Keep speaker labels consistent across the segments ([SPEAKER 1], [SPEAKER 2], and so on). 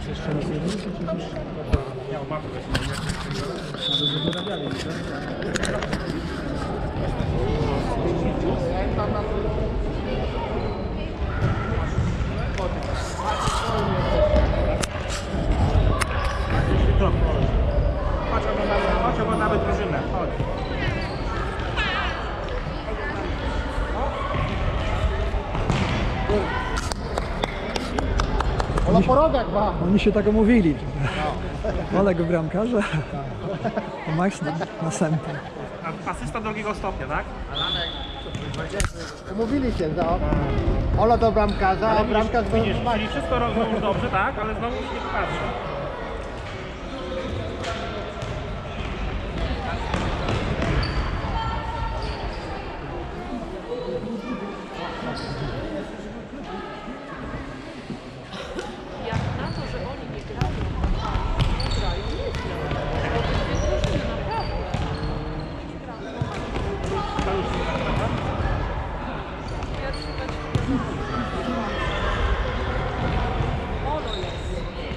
[SPEAKER 1] Jeszcze raz jeden, czy już?
[SPEAKER 2] Ja mam
[SPEAKER 1] Ale dorabiali, tak?
[SPEAKER 2] Chodź, oglądamy drużynę. Chodź.
[SPEAKER 3] Ona po rogach ma.
[SPEAKER 1] Oni się tak omówili. Oleg bramkarza, a Max następny.
[SPEAKER 2] Asysta drugiego stopnia, tak?
[SPEAKER 3] Umówili się, no. Ola do bramkarza, a bramkarz do
[SPEAKER 2] Widzisz, czyli wszystko robią już dobrze, tak? Ale znowu się nie patrzy.
[SPEAKER 4] Jak na to, że oni nie grają, nie grają, nie grają. Bo to dwie drużyny, naprawdę. Pierwszy mecz Olo jest.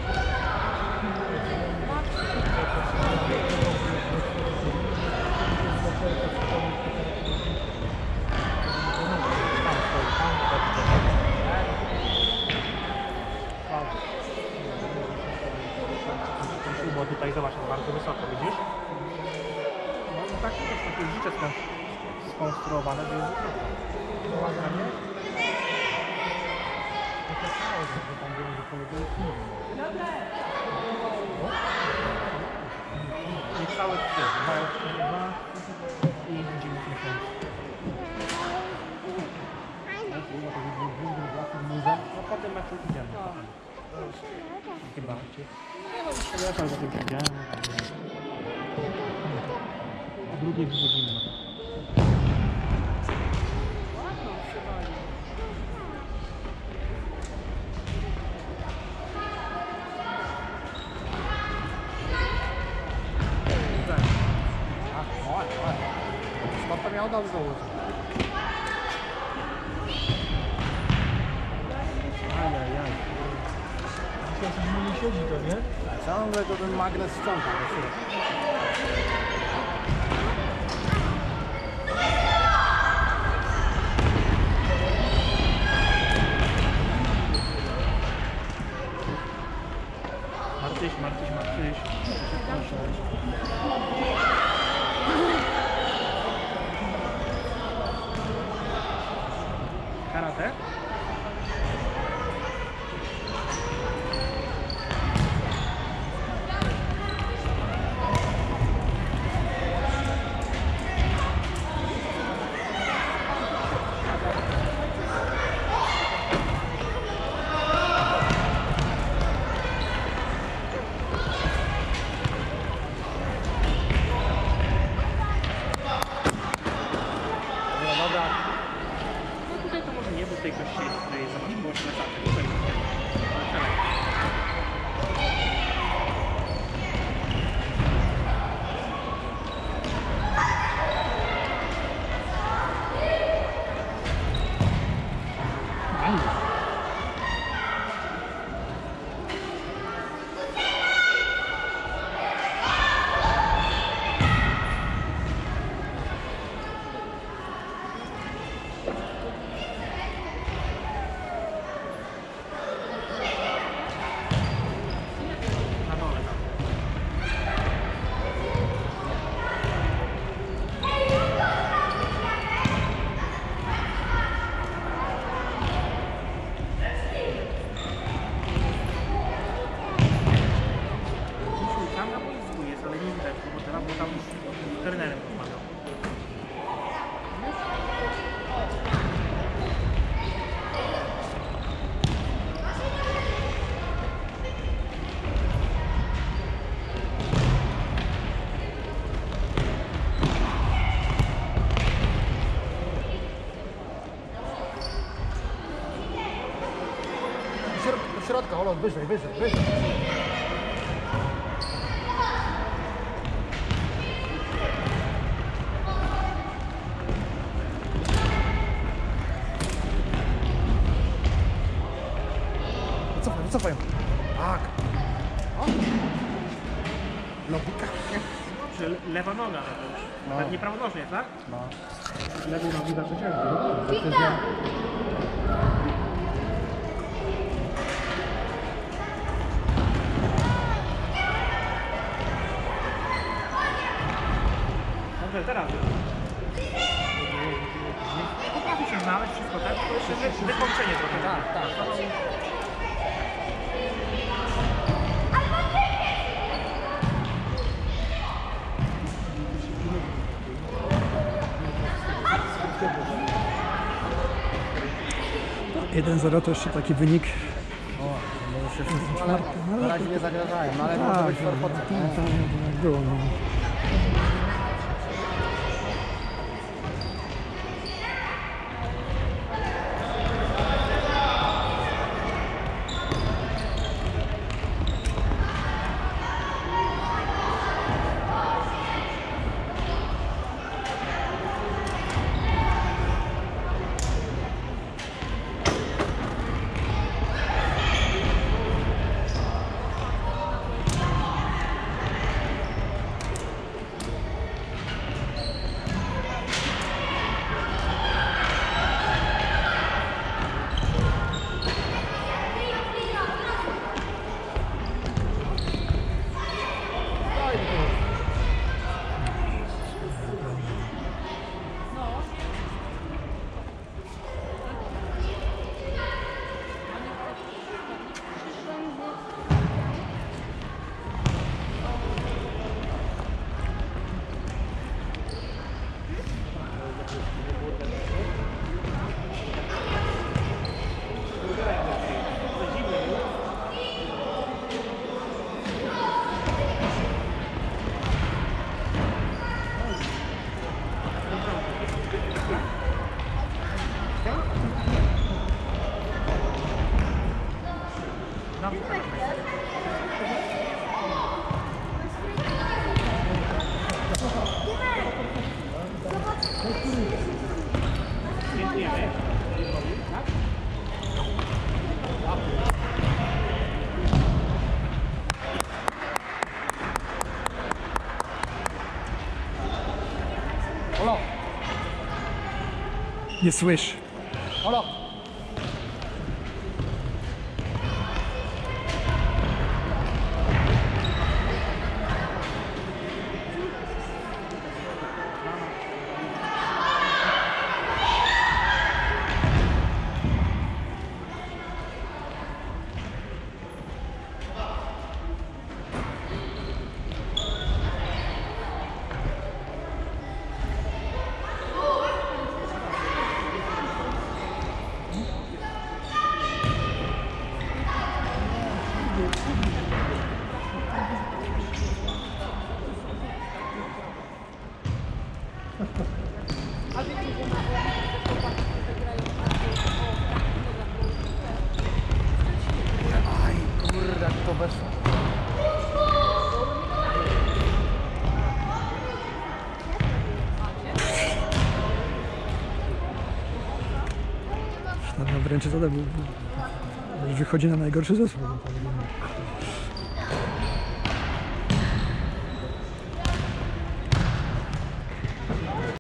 [SPEAKER 2] Bo tutaj zobacz, jest bardzo wysoko, widzisz? No i tak jest takie życie skonstruowane, że jest wysoko. I całe trzy, 2 i 90. No po tym meczu idziemy. Chyba. Ja tam za tym siedziałem. O drugiej wychodzimy.
[SPEAKER 4] Ładną przywali.
[SPEAKER 3] Skąd to miał dobrze użyć?
[SPEAKER 2] Ajajaj.
[SPEAKER 1] Dzisiaj nie siedzi to, nie?
[SPEAKER 3] Ciągle to ten magnes ściąga.
[SPEAKER 2] Martyś. Karate? No tutaj to może nie był tej kości, której zobacz, było się na czapkę. Tutaj na dole tam. Tam na boisku jest, ale nie widać, bo teraz bo tam z trenerem rozmawiał.
[SPEAKER 3] Do środka, Ola, wyżej. Wycofaj. Tak. Logika.
[SPEAKER 2] Czy lewa noga to już?
[SPEAKER 3] No.
[SPEAKER 2] Pewnie prawonożnie, tak?
[SPEAKER 3] No.
[SPEAKER 2] Lewej nogi zawsze ciężko. Dobrze, teraz. Nie potrafi się znaleźć wszystko, tak? To jeszcze wykończenie trochę.
[SPEAKER 3] Tak, tak.
[SPEAKER 1] No, 1-0 to jeszcze taki wynik.
[SPEAKER 3] No już jest ale na razie nie zagrażają, no ale może
[SPEAKER 1] Tak,
[SPEAKER 3] być
[SPEAKER 1] tak,
[SPEAKER 3] forpoce.
[SPEAKER 1] tak było. No.
[SPEAKER 2] Dziękujemy.
[SPEAKER 3] Olo,
[SPEAKER 1] Nie słysz.
[SPEAKER 3] olo. Aj, kurde, jak to weszło.
[SPEAKER 1] No, wręcz zadał, wychodzi na najgorszy zespół.